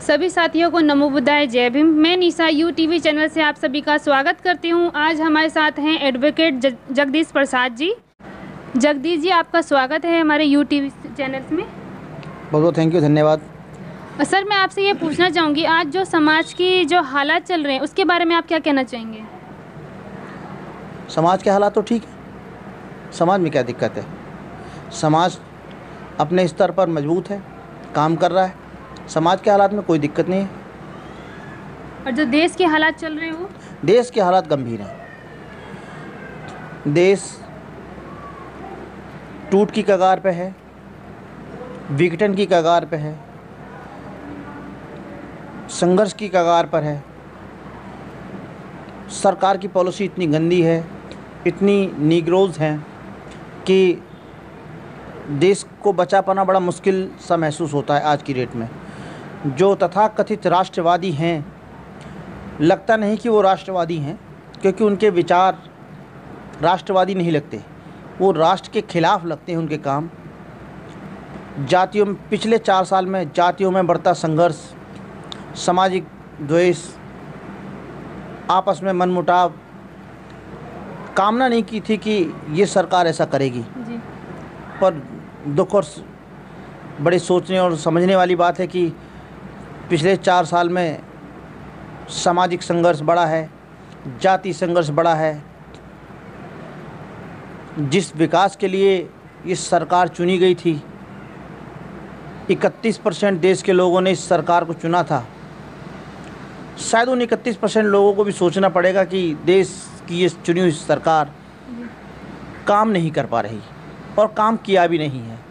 सभी साथियों को नमो बुद्धाय, जय भीम। मैं निशा यू टीवी चैनल से आप सभी का स्वागत करती हूं। आज हमारे साथ हैं एडवोकेट जगदीश प्रसाद जी। जगदीश जी, आपका स्वागत है हमारे यू टीवी चैनल में। बहुत बहुत थैंक यू, धन्यवाद। सर, मैं आपसे ये पूछना चाहूँगी, आज जो समाज की जो हालात चल रहे हैं उसके बारे में आप क्या कहना चाहेंगे? समाज के हालात तो ठीक है, समाज में क्या दिक्कत है? समाज अपने स्तर पर मजबूत है, काम कर रहा है, समाज के हालात में कोई दिक्कत नहीं है। और जो देश के हालात चल रहे हैं वो? देश के हालात गंभीर हैं। देश टूट की कगार पे है, विघटन की कगार पे है, संघर्ष की कगार पर है। सरकार की पॉलिसी इतनी गंदी है, इतनी नीग्रोज हैं कि देश को बचा पाना बड़ा मुश्किल सा महसूस होता है आज की डेट में। जो तथाकथित राष्ट्रवादी हैं, लगता नहीं कि वो राष्ट्रवादी हैं, क्योंकि उनके विचार राष्ट्रवादी नहीं लगते, वो राष्ट्र के खिलाफ लगते हैं उनके काम। जातियों में पिछले 4 साल में जातियों में बढ़ता संघर्ष, सामाजिक द्वेष, आपस में मनमुटाव, कामना नहीं की थी कि ये सरकार ऐसा करेगी जी। पर दुख और बड़े सोचने और समझने वाली बात है कि पिछले 4 साल में सामाजिक संघर्ष बढ़ा है, जाति संघर्ष बढ़ा है। जिस विकास के लिए ये सरकार चुनी गई थी, 31% देश के लोगों ने इस सरकार को चुना था। शायद उन 31% लोगों को भी सोचना पड़ेगा कि देश की ये चुनी हुई सरकार काम नहीं कर पा रही और काम किया भी नहीं है।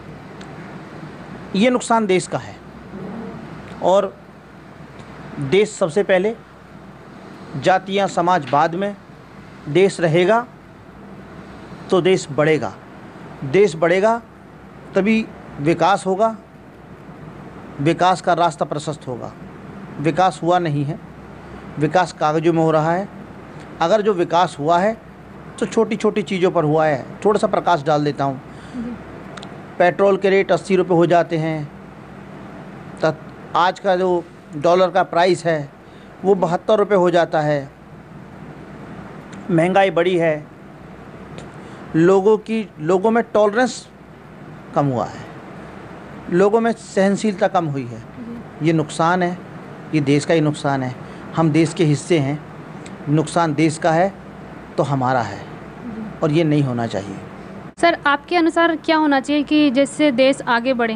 ये नुकसान देश का है और देश सबसे पहले, जातियां समाज बाद में। देश रहेगा तो देश बढ़ेगा, देश बढ़ेगा तभी विकास होगा, विकास का रास्ता प्रशस्त होगा। विकास हुआ नहीं है, विकास कागजों में हो रहा है। अगर जो विकास हुआ है तो छोटी छोटी चीज़ों पर हुआ है। थोड़ा सा प्रकाश डाल देता हूँ। पेट्रोल के रेट 80 रुपये हो जाते हैं, तब आज का जो डॉलर का प्राइस है वो 72 रुपये हो जाता है। महंगाई बढ़ी है, लोगों में टॉलरेंस कम हुआ है, लोगों में सहनशीलता कम हुई है। ये नुकसान है, ये देश का ही नुकसान है। हम देश के हिस्से हैं, नुकसान देश का है तो हमारा है और ये नहीं होना चाहिए। सर, आपके अनुसार क्या होना चाहिए कि जिससे देश आगे बढ़े?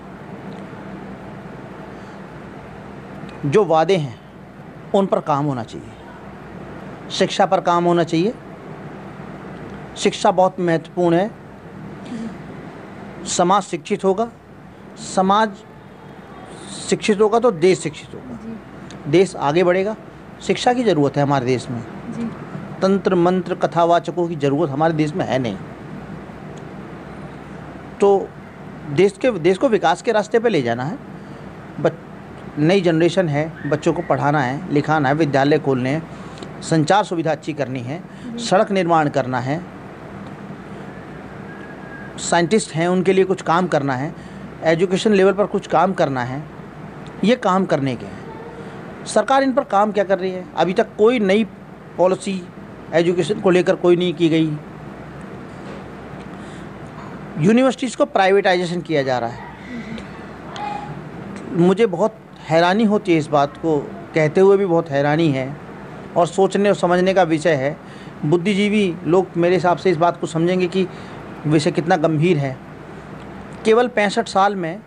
जो वादे हैं उन पर काम होना चाहिए, शिक्षा पर काम होना चाहिए। शिक्षा बहुत महत्वपूर्ण है। समाज शिक्षित होगा, समाज शिक्षित होगा तो देश शिक्षित होगा, देश आगे बढ़ेगा। शिक्षा की ज़रूरत है हमारे देश में। जी। तंत्र मंत्र कथावाचकों की ज़रूरत हमारे देश में है नहीं। तो देश को विकास के रास्ते पे ले जाना है। नई जनरेशन है, बच्चों को पढ़ाना है, लिखाना है, विद्यालय खोलने हैं, संचार सुविधा अच्छी करनी है, सड़क निर्माण करना है, साइंटिस्ट हैं उनके लिए कुछ काम करना है, एजुकेशन लेवल पर कुछ काम करना है। ये काम करने के हैं। सरकार इन पर काम क्या कर रही है? अभी तक कोई नई पॉलिसी एजुकेशन को लेकर कोई नहीं की गई। यूनिवर्सिटीज़ को प्राइवेटाइजेशन किया जा रहा है। मुझे बहुत हैरानी होती है इस बात को कहते हुए, भी बहुत हैरानी है और सोचने और समझने का विषय है। बुद्धिजीवी लोग मेरे हिसाब से इस बात को समझेंगे कि विषय कितना गंभीर है। केवल 65 साल में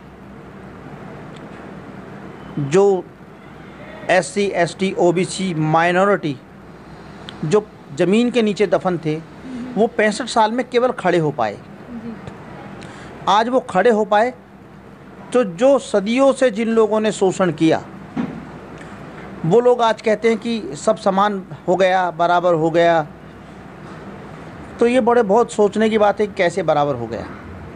जो SC ST OBC माइनॉरिटी जो ज़मीन के नीचे दफन थे, वो 65 साल में केवल खड़े हो पाए। आज वो खड़े हो पाए तो जो सदियों से जिन लोगों ने शोषण किया, वो लोग आज कहते हैं कि सब समान हो गया, बराबर हो गया। तो ये बहुत सोचने की बात है कि कैसे बराबर हो गया।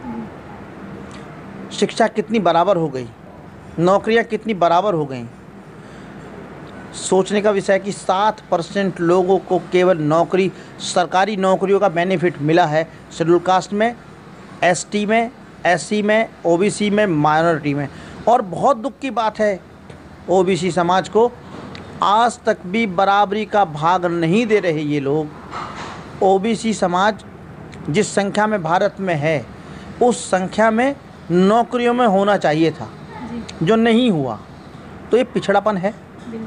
शिक्षा कितनी बराबर हो गई, नौकरियां कितनी बराबर हो गई। सोचने का विषय है कि 7% लोगों को केवल नौकरी, सरकारी नौकरियों का बेनिफिट मिला है शेड्यूल कास्ट में, ST में, SC में, OBC में, माइनॉरिटी में। और बहुत दुख की बात है, ओबीसी समाज को आज तक भी बराबरी का भाग नहीं दे रहे ये लोग। ओबीसी समाज जिस संख्या में भारत में है, उस संख्या में नौकरियों में होना चाहिए था, जो नहीं हुआ। तो ये पिछड़ापन है।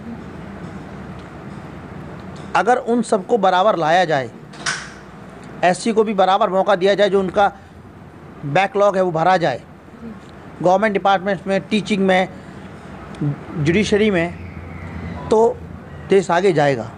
अगर उन सबको बराबर लाया जाए, एससी को भी बराबर मौका दिया जाए, जो उनका बैकलॉग है वो भरा जाए, गवर्नमेंट डिपार्टमेंट्स में, टीचिंग में, जुडिशरी में, तो देश आगे जाएगा।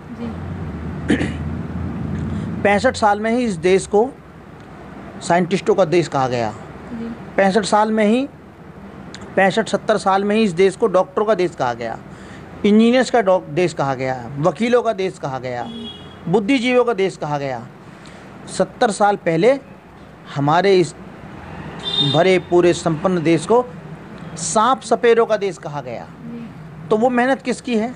65 साल में ही इस देश को साइंटिस्टों का देश कहा गया। 65 साल में ही 65-70 साल में ही इस देश को डॉक्टरों का देश कहा गया, इंजीनियर्स का देश कहा गया, वकीलों का देश कहा गया, बुद्धिजीवियों का देश कहा गया। 70 साल पहले हमारे इस भरे पूरे संपन्न देश को सांप सपेरों का देश कहा गया। तो वो मेहनत किसकी है?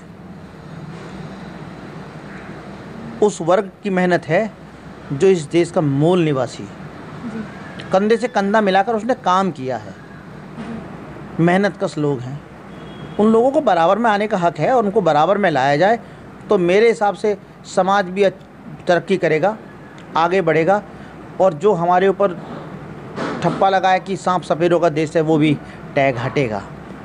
उस वर्ग की मेहनत है जो इस देश का मूल निवासी, कंधे से कंधा मिलाकर उसने काम किया है, मेहनत कश लोग हैं। उन लोगों को बराबर में आने का हक है, और उनको बराबर में लाया जाए तो मेरे हिसाब से समाज भी तरक्की करेगा, आगे बढ़ेगा, और जो हमारे ऊपर ठप्पा लगाया कि सांप सपेरों का देश है, वो भी टैग हटेगा।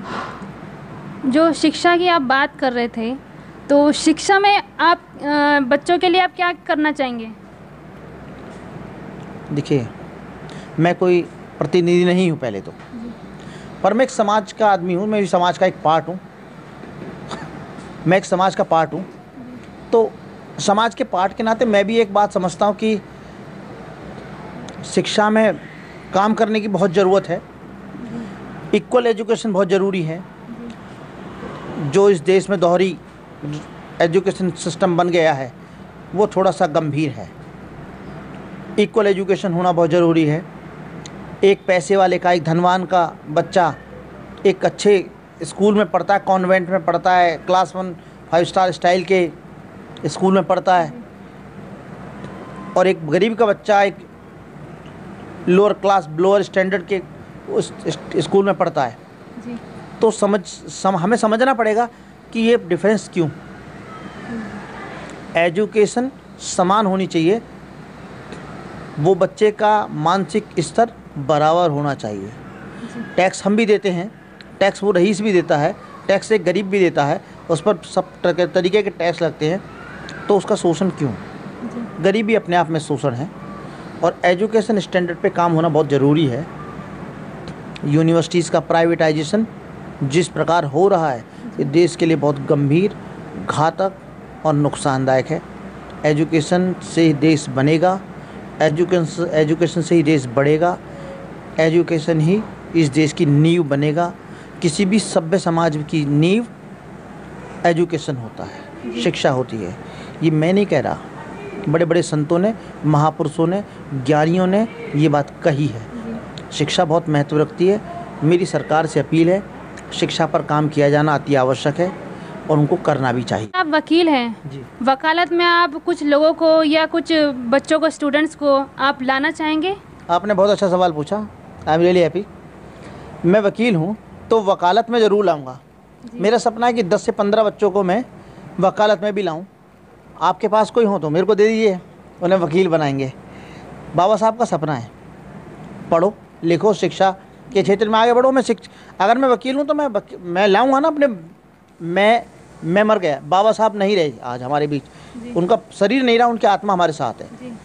जो शिक्षा की आप बात कर रहे थे, तो शिक्षा में आप बच्चों के लिए आप क्या करना चाहेंगे? देखिए, मैं कोई प्रतिनिधि नहीं हूँ पहले तो, पर मैं एक समाज का आदमी हूँ, मैं भी समाज का एक पार्ट हूँ। मैं एक समाज का पार्ट हूँ, तो समाज के पार्ट के नाते मैं भी एक बात समझता हूँ कि शिक्षा में काम करने की बहुत ज़रूरत है। इक्वल एजुकेशन बहुत ज़रूरी है। जो इस देश में दोहरी एजुकेशन सिस्टम बन गया है, वो थोड़ा सा गंभीर है। इक्वल एजुकेशन होना बहुत ज़रूरी है। एक पैसे वाले का, एक धनवान का बच्चा एक अच्छे स्कूल में पढ़ता है, कॉन्वेंट में पढ़ता है, क्लास 1 5 स्टार स्टाइल के स्कूल में पढ़ता है, और एक गरीब का बच्चा एक लोअर क्लास, लोअर स्टैंडर्ड के उस स्कूल में पढ़ता है। तो हमें समझना पड़ेगा कि ये डिफरेंस क्यों। एजुकेशन समान होनी चाहिए, वो बच्चे का मानसिक स्तर बराबर होना चाहिए। टैक्स हम भी देते हैं, टैक्स वो रईस भी देता है, टैक्स एक गरीब भी देता है, उस पर सब तरीके के टैक्स लगते हैं, तो उसका शोषण क्यों? गरीबी अपने आप में शोषण है। और एजुकेशन स्टैंडर्ड पे काम होना बहुत ज़रूरी है। यूनिवर्सिटीज़ का प्राइवेटाइजेशन जिस प्रकार हो रहा है, ये देश के लिए बहुत गंभीर, घातक और नुकसानदायक है। एजुकेशन से ही देश बनेगा, एजुकेशन से ही देश बढ़ेगा, एजुकेशन ही इस देश की नींव बनेगा। किसी भी सभ्य समाज की नींव एजुकेशन होता है, शिक्षा होती है। ये मैं नहीं कह रहा, बड़े बड़े संतों ने, महापुरुषों ने, ज्ञानियों ने ये बात कही है। शिक्षा बहुत महत्व रखती है। मेरी सरकार से अपील है, शिक्षा पर काम किया जाना अति आवश्यक है, और उनको करना भी चाहिए। आप वकील हैं जी। वकालत में आप कुछ लोगों को या कुछ बच्चों को, स्टूडेंट्स को आप लाना चाहेंगे? आपने बहुत अच्छा सवाल पूछा, आई एम रियली हैप्पी। मैं वकील हूँ, तो वकालत में ज़रूर लाऊंगा। मेरा सपना है कि 10 से 15 बच्चों को मैं वकालत में भी लाऊं। आपके पास कोई हो तो मेरे को दे दीजिए, उन्हें वकील बनाएंगे। बाबा साहब का सपना है, पढ़ो लिखो, शिक्षा के क्षेत्र में आगे बढ़ो। अगर मैं वकील हूँ तो मैं लाऊंगा ना अपने। मैं मर गया, बाबा साहब नहीं रहे आज हमारे बीच, उनका शरीर नहीं रहा, उनकी आत्मा हमारे साथ है।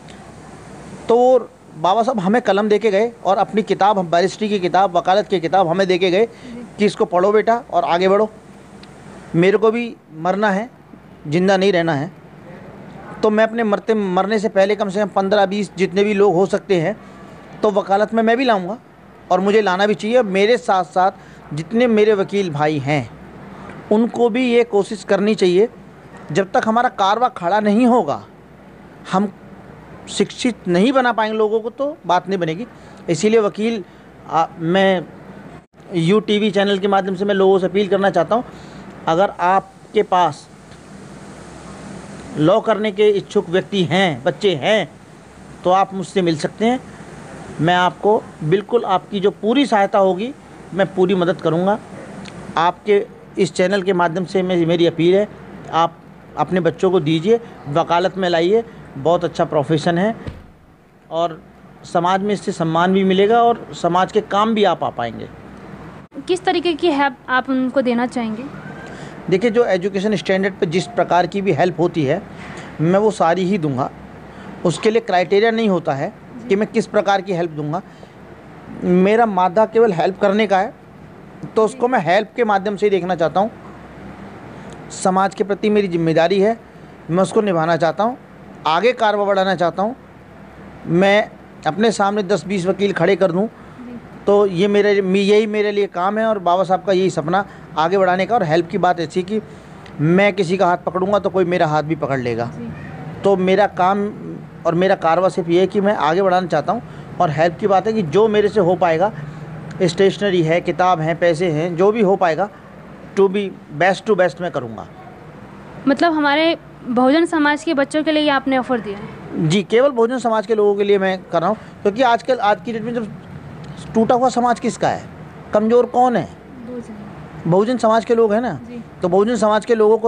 तो बाबा साहब हमें कलम दे के गए, और अपनी किताब, हम बैरिस्ट्री की किताब, वकालत की किताब हमें दे के गए कि इसको पढ़ो बेटा और आगे बढ़ो। मेरे को भी मरना है, जिंदा नहीं रहना है, तो मैं अपने मरने से पहले कम से कम 15-20 जितने भी लोग हो सकते हैं, तो वकालत में मैं भी लाऊंगा, और मुझे लाना भी चाहिए। मेरे साथ साथ जितने मेरे वकील भाई हैं, उनको भी ये कोशिश करनी चाहिए। जब तक हमारा कारवा खड़ा नहीं होगा, हम शिक्षित नहीं बना पाएंगे लोगों को, तो बात नहीं बनेगी। इसीलिए वकील मैं UTV चैनल के माध्यम से मैं लोगों से अपील करना चाहता हूँ, अगर आपके पास लॉ करने के इच्छुक व्यक्ति हैं, बच्चे हैं, तो आप मुझसे मिल सकते हैं। मैं आपको बिल्कुल, आपकी जो पूरी सहायता होगी मैं पूरी मदद करूँगा। आपके इस चैनल के माध्यम से मेरी अपील है, आप अपने बच्चों को दीजिए, वकालत में लाइए, बहुत अच्छा प्रोफेशन है और समाज में इससे सम्मान भी मिलेगा और समाज के काम भी आप आ पाएंगे। किस तरीके की हेल्प आप उनको देना चाहेंगे? देखिए, जो एजुकेशन स्टैंडर्ड पे जिस प्रकार की भी हेल्प होती है मैं वो सारी ही दूंगा। उसके लिए क्राइटेरिया नहीं होता है कि मैं किस प्रकार की हेल्प दूंगा। मेरा मादा केवल हेल्प करने का है, तो उसको मैं हेल्प के माध्यम से ही देखना चाहता हूँ। समाज के प्रति मेरी जिम्मेदारी है, मैं उसको निभाना चाहता हूँ, आगे कारवा बढ़ाना चाहता हूँ। मैं अपने सामने 10-20 वकील खड़े कर दूँ तो यही मेरे लिए काम है और बाबा साहब का यही सपना आगे बढ़ाने का। और हेल्प की बात ऐसी कि मैं किसी का हाथ पकड़ूंगा तो कोई मेरा हाथ भी पकड़ लेगा। तो मेरा काम और मेरा कारवा सिर्फ ये है कि मैं आगे बढ़ाना चाहता हूँ। और हेल्प की बात है कि जो मेरे से हो पाएगा, स्टेशनरी है, किताब हैं, पैसे हैं, जो भी हो पाएगा टू बेस्ट मैं करूँगा। मतलब हमारे बहुजन समाज के बच्चों के लिए आपने ऑफ़र दिया है? जी, केवल बहुजन समाज के लोगों के लिए मैं कर रहा हूँ, क्योंकि आज की डेट में जब टूटा हुआ समाज किसका है, कमज़ोर कौन है? बहुजन समाज के लोग हैं ना। तो बहुजन समाज के लोगों को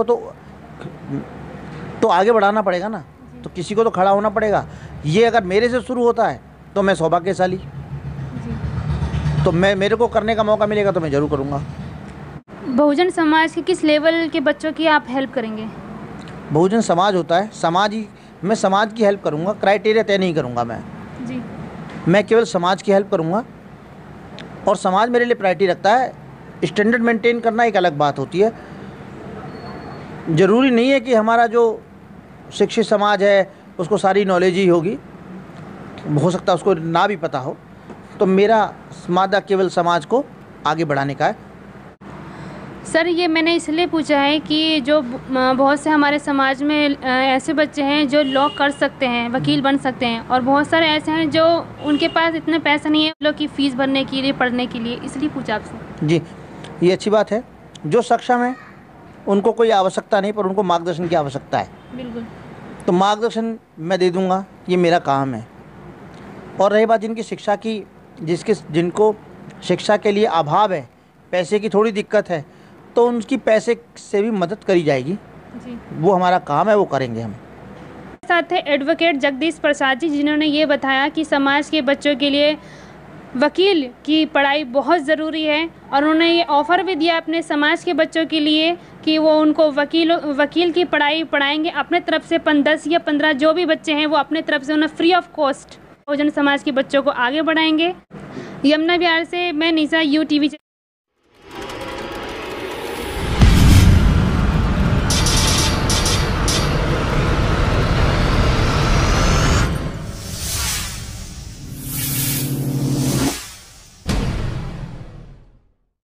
तो आगे बढ़ाना पड़ेगा ना, तो किसी को तो खड़ा होना पड़ेगा। ये अगर मेरे से शुरू होता है तो मैं सौभाग्यशाली, तो मेरे को करने का मौका मिलेगा तो मैं ज़रूर करूँगा। बहुजन समाज के किस लेवल के बच्चों की आप हेल्प करेंगे? बहुजन समाज होता है मैं समाज की हेल्प करूँगा, क्राइटेरिया तय नहीं करूँगा मैं केवल समाज की हेल्प करूँगा। और समाज मेरे लिए प्रायोरिटी रखता है। स्टैंडर्ड मेंटेन करना एक अलग बात होती है। ज़रूरी नहीं है कि हमारा जो शिक्षित समाज है उसको सारी नॉलेज ही होगी, हो सकता है उसको ना भी पता हो। तो मेरा मादा केवल समाज को आगे बढ़ाने का है। सर, ये मैंने इसलिए पूछा है कि जो बहुत से हमारे समाज में ऐसे बच्चे हैं जो लॉ कर सकते हैं, वकील बन सकते हैं, और बहुत सारे ऐसे हैं जो उनके पास इतना पैसा नहीं है लोग की फ़ीस भरने के लिए, पढ़ने के लिए, इसलिए पूछा आपसे। जी, ये अच्छी बात है। जो सक्षम है उनको कोई आवश्यकता नहीं, पर उनको मार्गदर्शन की आवश्यकता है। बिल्कुल। तो मार्गदर्शन मैं दे दूँगा, ये मेरा काम है। और रही बात जिनकी शिक्षा की, जिनको शिक्षा के लिए अभाव है, पैसे की थोड़ी दिक्कत है, तो उनकी पैसे से भी मदद करी जाएगी जी। वो हमारा काम है, वो करेंगे हम। साथ है एडवोकेट जगदीश प्रसाद जी, जिन्होंने ये बताया कि समाज के बच्चों के लिए वकील की पढ़ाई बहुत ज़रूरी है, और उन्होंने ये ऑफ़र भी दिया अपने समाज के बच्चों के लिए कि वो उनको वकील की पढ़ाई पढ़ाएंगे अपने तरफ से। 10 या 15 जो भी बच्चे हैं वो अपने तरफ से उन्हें free of cost Bahujan Samaj के बच्चों को आगे बढ़ाएंगे। यमुना विहार से मैं निशा, UTV।